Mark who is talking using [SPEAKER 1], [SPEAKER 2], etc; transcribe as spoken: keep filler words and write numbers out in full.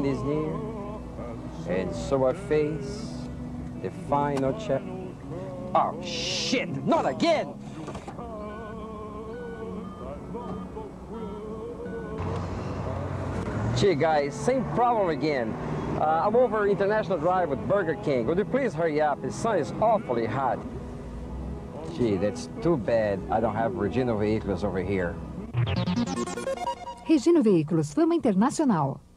[SPEAKER 1] weekend is near, and so I face the final check. Oh, shit! Not again! Gee, guys, same problem again. Uh, I'm over International Drive with Burger King. Would you please hurry up? The sun is awfully hot. Gee, that's too bad I don't have Regino Veículos over here.
[SPEAKER 2] Regino Veículos, fama internacional.